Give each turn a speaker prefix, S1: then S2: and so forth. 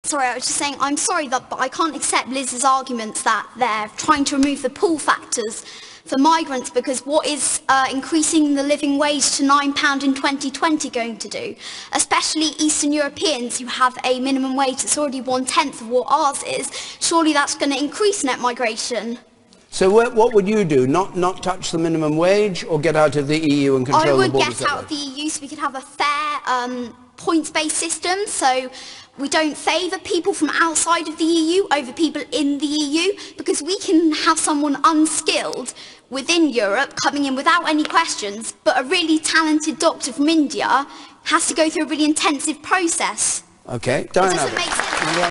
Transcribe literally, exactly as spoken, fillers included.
S1: Sorry, I was just saying, I'm sorry, that, but I can't accept Liz's arguments that they're trying to remove the pull factors for migrants, because what is uh, increasing the living wage to nine pounds in twenty twenty going to do? Especially Eastern Europeans who have a minimum wage that's already one-tenth of what ours is. Surely that's going to increase net migration.
S2: So what, what would you do? Not, not touch the minimum wage, or get out of the E U and control the borders?
S1: I would get out of the E U so we could have a fair um, points-based system, so we don't favour people from outside of the E U over people in the E U, because we can have someone unskilled within Europe coming in without any questions, but a really talented doctor from India has to go through a really intensive process.
S2: Okay,
S1: It doesn't make sense.